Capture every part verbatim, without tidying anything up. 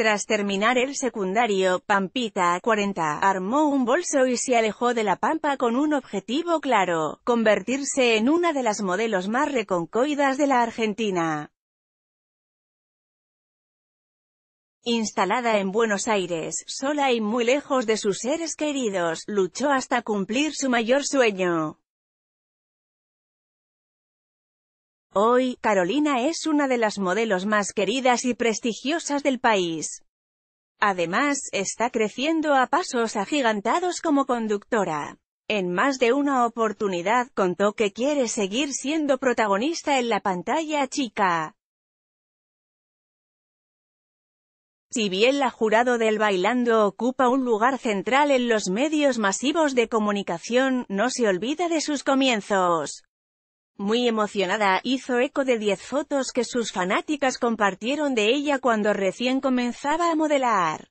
Tras terminar el secundario, Pampita, cuarenta, armó un bolso y se alejó de La Pampa con un objetivo claro: convertirse en una de las modelos más reconocidas de la Argentina. Instalada en Buenos Aires, sola y muy lejos de sus seres queridos, luchó hasta cumplir su mayor sueño. Hoy, Carolina es una de las modelos más queridas y prestigiosas del país. Además, está creciendo a pasos agigantados como conductora. En más de una oportunidad contó que quiere seguir siendo protagonista en la pantalla chica. Si bien la jurado del Bailando ocupa un lugar central en los medios masivos de comunicación, no se olvida de sus comienzos. Muy emocionada, hizo eco de diez fotos que sus fanáticas compartieron de ella cuando recién comenzaba a modelar.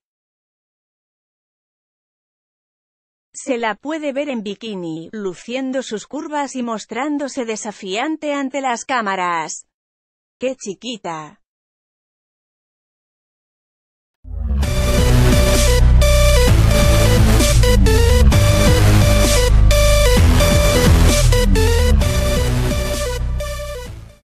Se la puede ver en bikini, luciendo sus curvas y mostrándose desafiante ante las cámaras. ¡Qué chiquita!